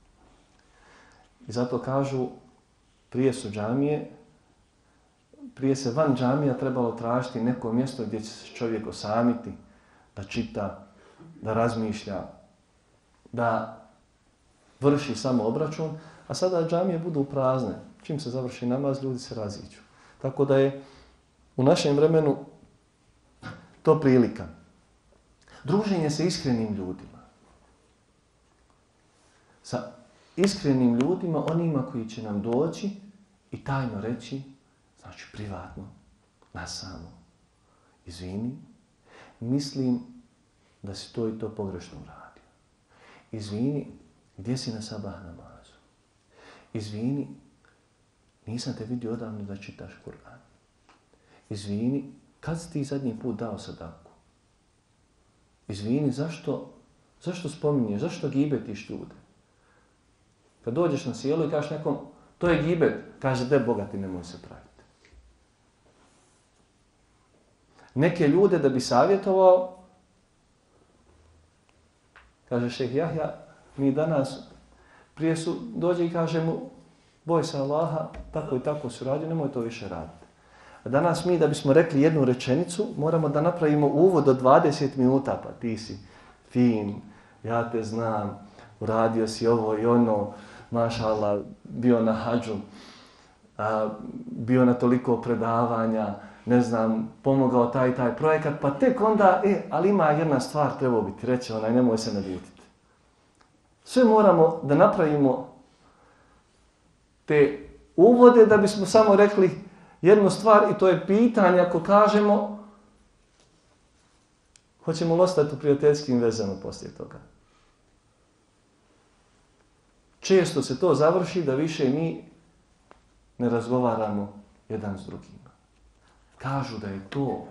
I zato kažu, prije su džamije, prije se van džamija trebalo tražiti neko mjesto gdje će se čovjek osamiti, da čita, da razmišlja, da vrši samo obračun, a sada džamije budu prazne. Čim se završi namaz, ljudi se raziđu. Tako da je u našem vremenu to prilika. Druženje sa iskrenim ljudima. Sa iskrenim ljudima, onima koji će nam doći i tajno reći, znači privatno, nasamo, izvini, mislim da si to i to pogrešno uradio. Izvini, gdje si na sabah namazu? Izvini, nisam te vidio odavno da čitaš Kur'an. Izvini, kad si ti zadnji put dao sadaku? Izvini, zašto, zašto spominješ, zašto gibetiš ljude? Kad dođeš na sjelo i kažeš nekom, to je gibet, kaže, de Boga ti nemoj se praviti. Neke ljude da bi savjetovao, kaže šejh Jahja, mi danas, prije su, dođe i kaže mu, boj se Allaha, tako i tako su radio, nemoj to više raditi. A danas mi, da bismo rekli jednu rečenicu, moramo da napravimo uvod od dvadeset minuta, pa ti si fin, ja te znam, uradio si ovo i ono, maša Allah, bio na hadžu, a, bio na toliko predavanja, ne znam, pomogao taj taj projekat, pa tek onda, e, ali ima jedna stvar, trebao bi ti reći, onaj, nemoj se naljutiti. Sve moramo da napravimo te uvode da bismo samo rekli jednu stvar i to je pitanje ako kažemo hoćemo li ostati u prijateljskim vezama poslije toga. Često se to završi da više mi ne razgovaramo jedan s drugima. Kažu da je to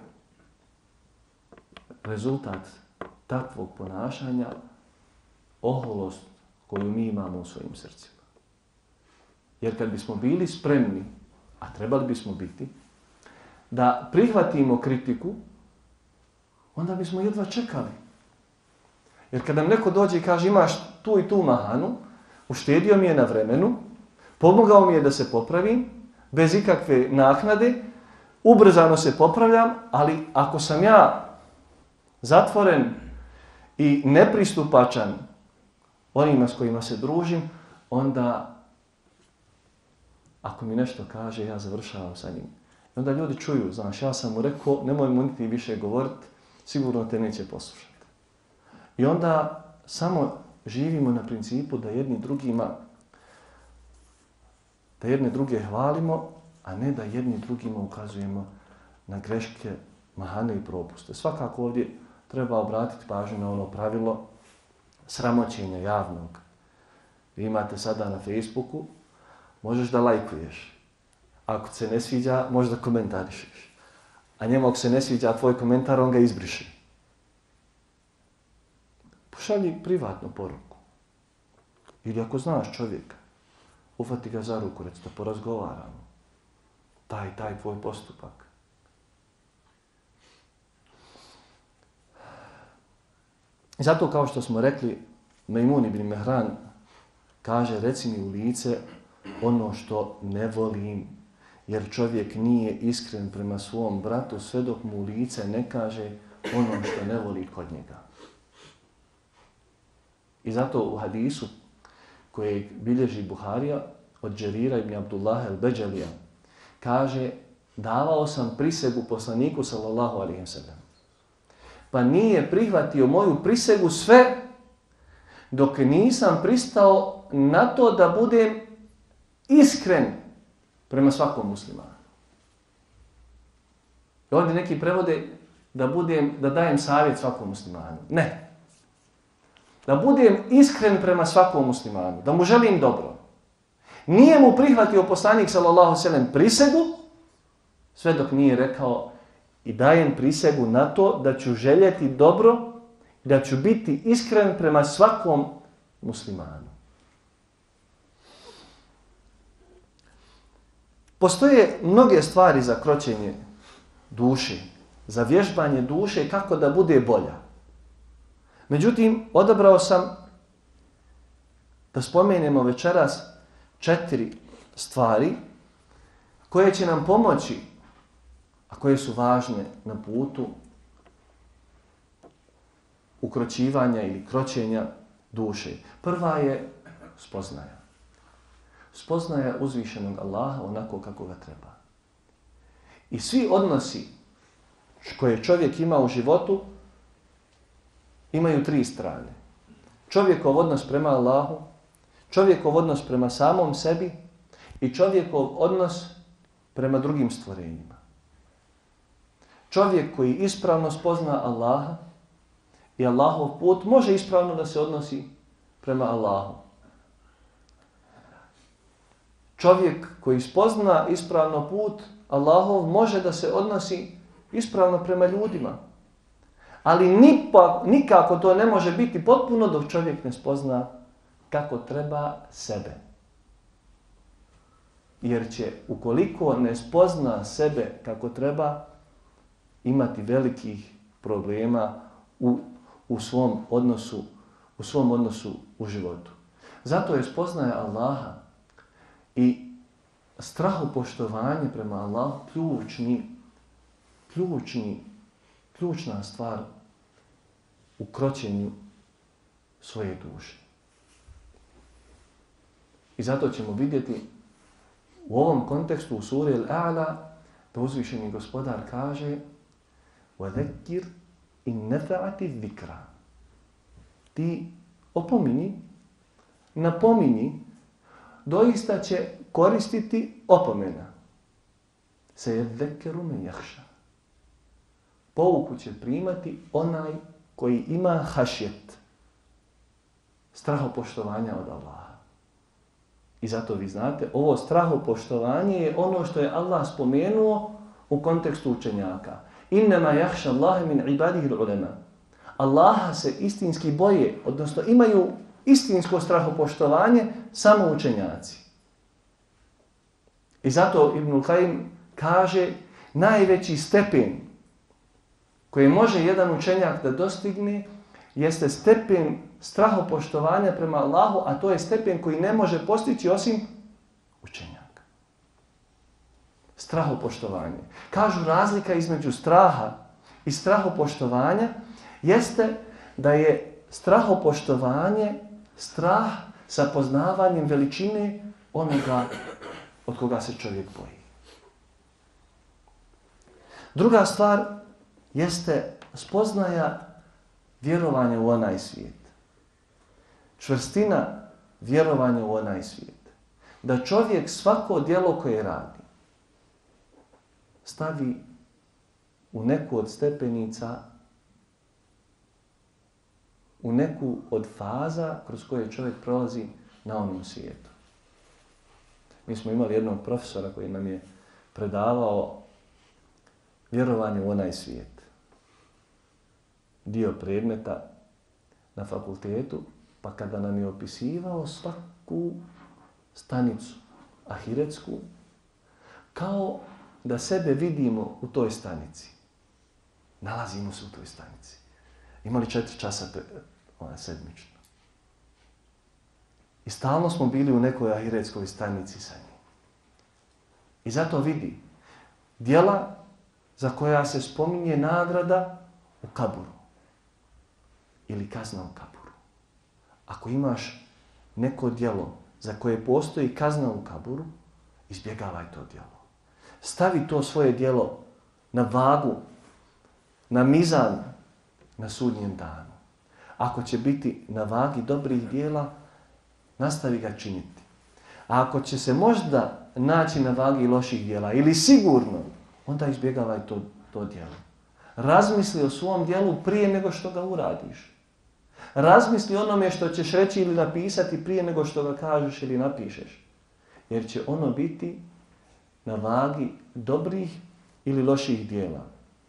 rezultat takvog ponašanja oholost koju mi imamo u svojim srcima. Jer kad bismo bili spremni, a trebali bismo biti, da prihvatimo kritiku, onda bismo jedva čekali. Jer kad nam neko dođe i kaže imaš tu i tu mahanu, uštedio mi je na vremenu, pomogao mi je da se popravim, bez ikakve naknade, ubrzano se popravljam, ali ako sam ja zatvoren i nepristupačan onima s kojima se družim, onda ako mi nešto kaže, ja završavam sa njim. I onda ljudi čuju, znaš, ja sam mu rekao, nemoj mu niti više govoriti, sigurno te neće poslušati. I onda samo živimo na principu da jedni drugima, da jedne druge hvalimo, a ne da jedni drugima ukazujemo na greške, mahane i propuste. Svakako ovdje treba obratiti pažnju na ono pravilo sramoćenja javnog. Vi imate sada na Facebooku, možeš da lajkuješ. Ako se ne sviđa, možeš da komentarišeš. A njemu ako se ne sviđa tvoj komentar, on ga izbriše. pošalji privatnu poruku. Ili ako znaš čovjeka, ufati ga za ruku, reci da porazgovaramo. Taj, taj tvoj postupak. Zato kao što smo rekli, Mejmun ibn Mehran kaže, reci mi u lice ono što ne volim, jer čovjek nije iskren prema svom bratu sve dok mu u lice ne kaže ono što ne voli kod njega. I zato u hadisu kojeg bilježi Buharija od Džerira ibn Abdullah el-Beđalija kaže, davao sam prisegu poslaniku sallallahu alejhi ve sellem, pa nije prihvatio moju prisegu sve dok nisam pristao na to da budem iskren prema svakom muslimanu. I ovdje neki prevode da budem, da dajem savjet svakom muslimanu. Ne. Da budem iskren prema svakom muslimanu, da mu želim dobro. Nije mu prihvatio poslanik sallallahu alejhi ve sellem prisegu sve dok nije rekao i dajem prisegu na to da ću željeti dobro i da ću biti iskren prema svakom muslimanu. Postoje mnoge stvari za kroćenje duše, za vježbanje duše kako da bude bolja. Međutim, odabrao sam da spomenemo večeras četiri stvari koje će nam pomoći, a koje su važne na putu ukroćivanja ili kroćenja duše. Prva je spoznaja. Spoznaja uzvišenog Allaha onako kako ga treba. I svi odnosi koje čovjek ima u životu imaju tri strane. Čovjekov odnos prema Allahu, čovjekov odnos prema samom sebi i čovjekov odnos prema drugim stvorenjima. Čovjek koji ispravno spozna Allaha i Allahov put može ispravno da se odnosi prema Allahu. Čovjek koji spozna ispravno put Allahov može da se odnosi ispravno prema ljudima. Ali nipak, nikako to ne može biti potpuno dok čovjek ne spozna kako treba sebe. Jer će, ukoliko ne spozna sebe kako treba, imati velikih problema u, u svom odnosu, u svom odnosu u životu. Zato je spoznaja Allaha i strahopoštovanje prema Allahu ključni, ključni, ključna stvar u kroćenju svoje duše. I zato ćemo vidjeti u ovom kontekstu u suri Al-A'la da uzvišeni gospodar kaže وَذَكِّرْ إِنْ نَفَعَتِ الذِّكْرَ. Ti opomini, napomini, doista će koristiti opomena. سَيَذَّكَّرُ مَنْ يَخْشَى. Pouku će primati onaj koji ima hašjet, strahopoštovanja od Allaha. I zato vi znate, ovo strahopoštovanje je ono što je Allah spomenuo u kontekstu učenjaka. Innama yakhsha Allaha min ibadihi al-ulama. Allaha se istinski boje, odnosno imaju istinsko strahopoštovanje samo učenjaci. I zato Ibn Qayyim kaže najveći stepen koji može jedan učenjak da dostigne jeste stepen strahopoštovanja prema Allahu, a to je stepen koji ne može postići osim učenjaka. Strahopoštovanje. Kažu razlika između straha i strahopoštovanja jeste da je strahopoštovanje strah sa poznavanjem veličine onoga od koga se čovjek boji. Druga stvar jeste spoznaja vjerovanja u onaj svijet. Čvrstina vjerovanja u onaj svijet. Da čovjek svako djelo koje radi stavi u neku od stepenica, u neku od faza kroz koje čovjek prolazi na onom svijetu. Mi smo imali jednog profesora koji nam je predavao vjerovanje u onaj svijet. Dio predmeta na fakultetu, pa kada nam je opisivao svaku stanicu ahiretsku, kao da sebe vidimo u toj stanici. Nalazimo se u toj stanici. Imali četiri časa ona, sedmično. I stalno smo bili u nekoj ahiretskoj stanici sa njim. I zato vidi, djela za koja se spominje nagrada u kaburu. Ili kazna u kaburu. Ako imaš neko djelo za koje postoji kazna u kaburu, izbjegavaj to djelo. Stavi to svoje djelo na vagu, na mizan, na sudnjem danu. Ako će biti na vagi dobrih djela, nastavi ga činiti. A ako će se možda naći na vagi loših djela, ili sigurno, onda izbjegavaj to, to djelo. Razmisli o svom djelu prije nego što ga uradiš. Razmisli onome što ćeš reći ili napisati prije nego što ga kažeš ili napišeš. Jer će ono biti na vagi dobrih ili loših djela.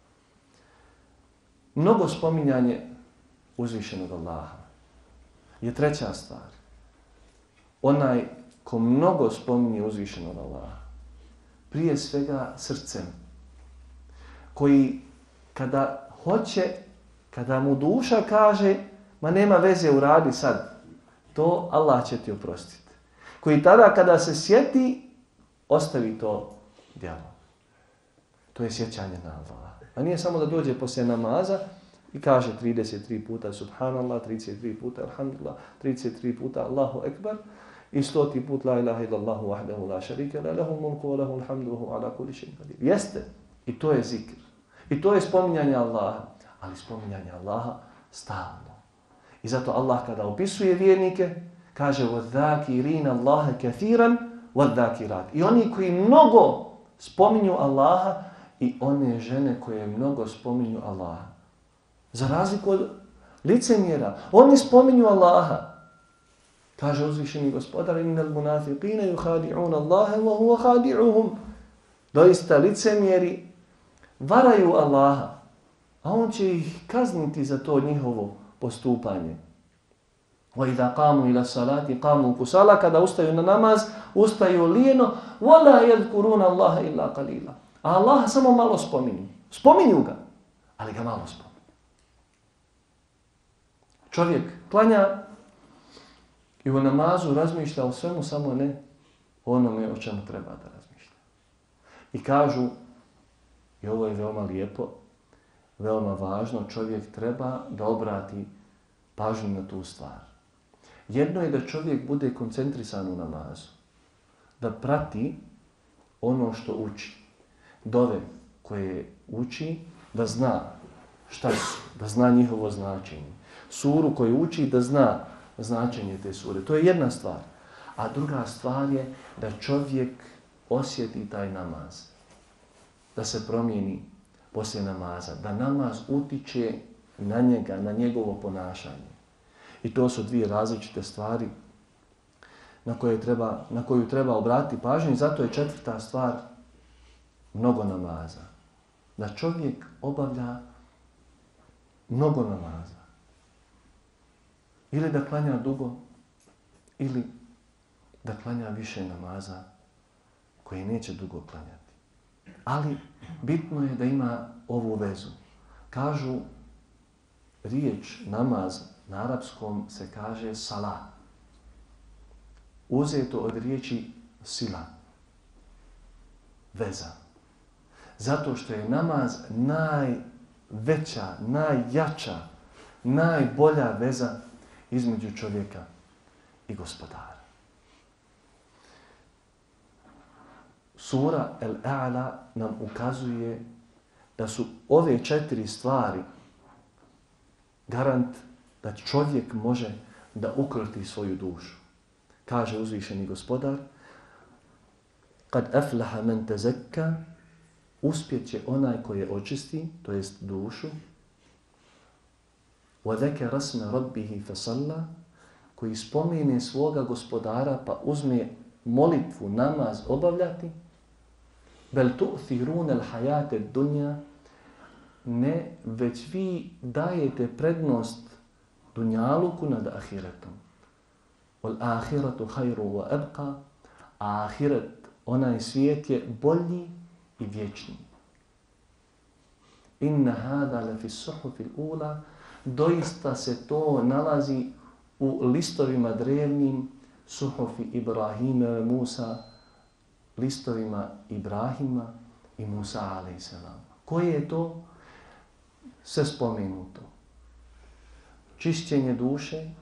Mnogo spominjanje uzvišenog Allaha je treća stvar. Onaj ko mnogo spominje uzvišenog Allaha, prije svega srcem, koji kada hoće, kada mu duša kaže ma nema veze, uradi sad, to Allah će ti oprostiti. Koji tada kada se sjeti, ostavi to djelo. To je sjećanje na Allaha. A nije samo da dođe poslije namaza i kaže trideset tri puta subhanallah, trideset tri puta alhamdulillah, trideset tri puta Allahu ekbar i stoti put la ilaha illallahu wahdahu la sharika la lahu mulku wa lahu alhamdu wa huwa ala kulli shay'in qadir. Jeste, i to je zikr. I to je spominjanje Allaha, ali spominjanje Allaha stalno. I zato Allah kada opisuje vjernike, kaže وَذَّاكِرِينَ اللَّهَ كَثِيرًا وَذَّاكِرَاتِ. I oni koji mnogo spominju Allaha i one žene koje mnogo spominju Allaha. Za razliku od licemjera, oni spominju Allaha. Kaže uzvišeni gospodar innal munafiqina yukhadi'una Allaha wa huwa khadi'uhum. Doista licemjeri varaju Allaha, a on će ih kazniti za to njihovo postupanje. وَإِذَا قَامُوا إِلَى الصَّلَاةِ قَامُوا كُسَالَا. Kada ustaju na namaz, ustaju lijeno. وَلَا يَذْكُرُونَ اللَّهَ إِلَّا قَلِيلًا. A Allaha samo malo spominju. Spominju ga, ali ga malo spominju. Čovjek klanja i u namazu razmišlja o svemu, samo ne o onome o čemu treba da razmišlja. I kažu, i ovo je veoma lijepo, veoma važno, čovjek treba da obrati pažnju na tu stvar. Jedno je da čovjek bude koncentrisan u namazu, da prati ono što uči, dove koje uči, da zna šta su, da zna njihovo značenje. Suru koju uči, da zna značenje te sure. To je jedna stvar. A druga stvar je da čovjek osjeti taj namaz, da se promijeni poslije namaza, da namaz utiče na njega, na njegovo ponašanje. I to su dvije različite stvari na koje treba, na koju treba obratiti pažnju. I zato je četvrta stvar mnogo namaza. Da čovjek obavlja mnogo namaza. Ili da klanja dugo, ili da klanja više namaza koje neće dugo klanjati. Ali bitno je da ima ovu vezu. Kažu, riječ namaz na arapskom se kaže salat. Uzeto od riječi sila. Veza. Zato što je namaz najveća, najjača, najbolja veza između čovjeka i gospodara. Sura El-A'la nam ukazuje da su ove četiri stvari garant da čovjek može da ukroti svoju dušu. Kaže uzvišeni gospodar, kad aflaha men tezekka, uspjeće onaj koji je očisti, to jest dušu, وَذَكَ رَسْمَ رَبِّهِ فَصَلَّا, koji spomene svoga gospodara pa uzme molitvu, namaz obavljati, بَلْ تُؤْثِرُونَ الْحَيَاةَ الدُّنْيَا, ne, već vi dajete prednost dunjaluku nad ahiretom. Wal ahiratu hayru wa abqa, a ahiret, onaj svijet je bolji i vječniji. Inna hada la fi suhufi ula, doista se to nalazi u listovima drevnim suhufi Ibrahime, Musa, listovima Ibrahima i Musa alejhi selam. Koje je to? Sve spomenuto. Čišćenje duše,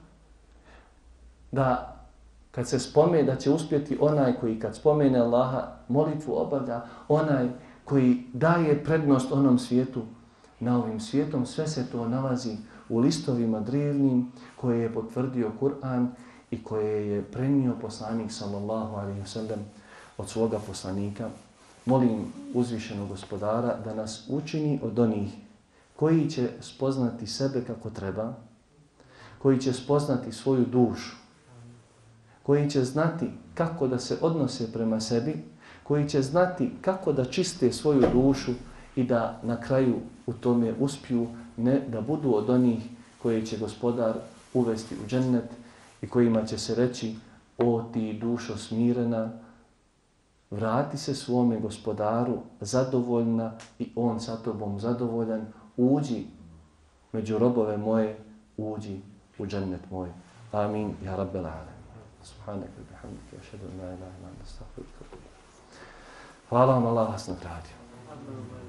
da kad se spomene da će uspjeti onaj koji kad spomene Allaha molitvu obavlja, onaj koji daje prednost onom svijetu, na ovim svijetom, sve se to nalazi u listovima drevnim koje je potvrdio Kur'an i koje je prenio poslanik sallallahu alejhi ve sellem od svoga poslanika. Molim uzvišenog Gospodara da nas učini od onih koji će spoznati sebe kako treba, koji će spoznati svoju dušu, koji će znati kako da se odnose prema sebi, koji će znati kako da čiste svoju dušu i da na kraju u tome uspiju, ne da budu od onih koji će Gospodar uvesti u džennet i kojima će se reći: o ti dušo smirena, vrati se svome Gospodaru zadovoljna i on sa tobom zadovoljan, uđi među robove moje, uđi u džennet moj. Amin, ja rabbel alamin. Subhanaka bihamdika, ašhadu an la ilaha illa anta, astaghfiruka wa atubu ilaik. Hvala vam, Allah vas nagradio.